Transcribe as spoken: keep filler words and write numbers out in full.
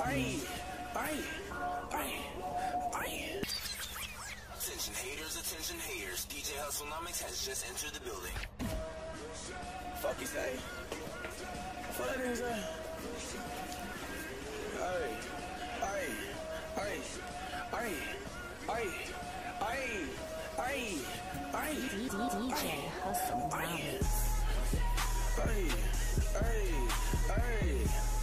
Aye, aye, aye, aye. Attention haters, attention haters. D J Hustlenomics has just entered the building. Fuck you say? Fuck that nigga say? Aye, aye, aye, aye, aye, aye, aye, aye. D J Hustlenomics. Aye, aye, aye.